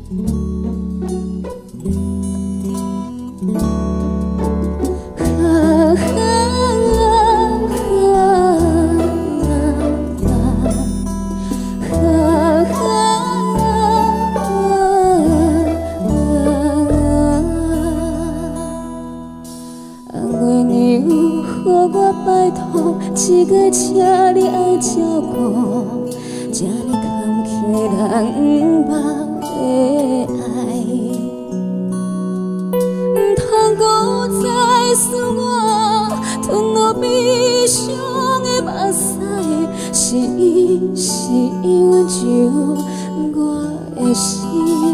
一个请你爱照顾，这呢坎坷人捌的爱，唔通搁再使我吞落悲伤的目屎，是伊是温柔我的心。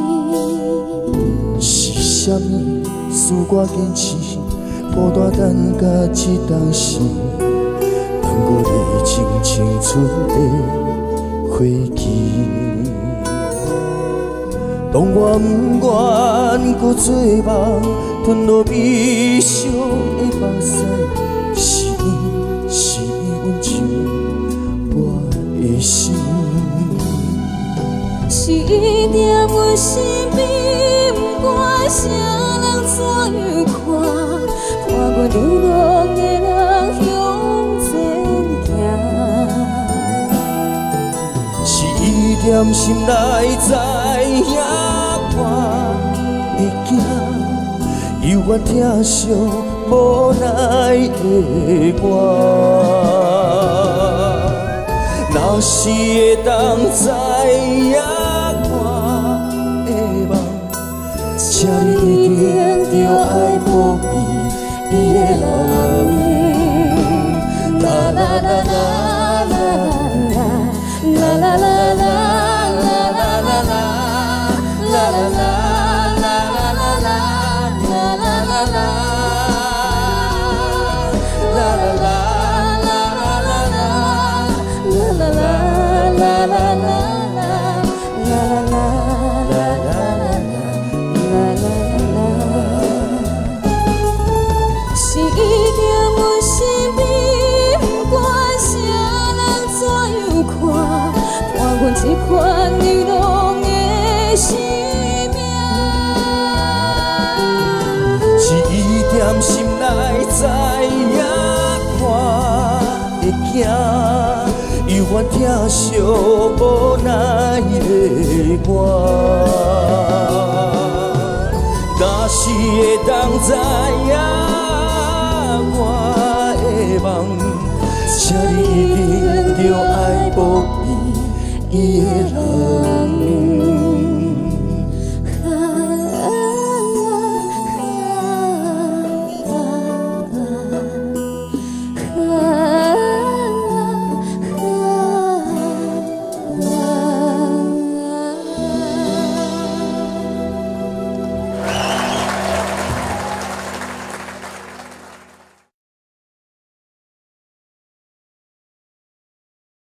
是啥物使我坚持，孤单等甲这当时？我历经青春的花期，当我不愿搁做梦，吞落悲伤的目屎，是伊是伊温柔我的心， 是伊在阮身边，不管啥人怎样看，看阮流浪的人向前行。 踮心内知影我会惊，犹原疼惜无奈的我。若是会当知影我的梦，请你一定着爱保庇伊的人。啦啦啦啦啦啦啦啦啦。 是伊在阮身边，不管啥人怎样看，看阮这款流浪的生命。 是伊踮心内知影我会惊，犹原疼惜无奈的我。若是会当知影我的梦，请你一定着爱保庇伊的人。